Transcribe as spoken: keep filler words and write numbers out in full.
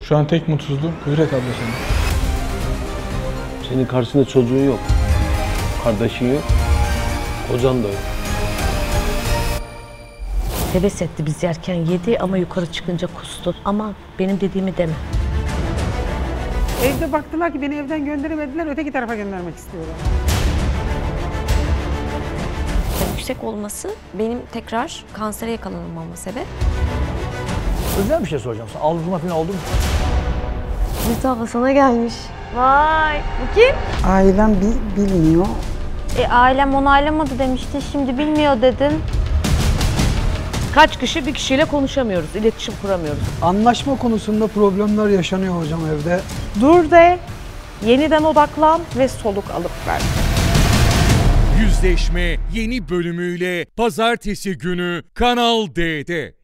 Şu an tek mutsuzluğum Kudret abla senin. Senin karşında çocuğun yok. Kardeşin yok. Kocan da yok. Heves etti, biz yerken yedi ama yukarı çıkınca kustu. Ama benim dediğimi deme. Evde baktılar ki beni evden gönderemediler, öteki tarafa göndermek istiyorlar. Yüksek olması benim tekrar kansere yakalanmama sebep. Özel bir şey soracağım sana. Algılama falan oldu mu? Rita abla sana gelmiş. Vay, bu kim? Ailem bi bilmiyor. E ailem onaylamadı demiştin, şimdi bilmiyor dedin. Kaç kişi bir kişiyle konuşamıyoruz, iletişim kuramıyoruz. Anlaşma konusunda problemler yaşanıyor hocam evde. Dur de, yeniden odaklan ve soluk alıp ver. Yüzleşme yeni bölümüyle pazartesi günü Kanal D'de.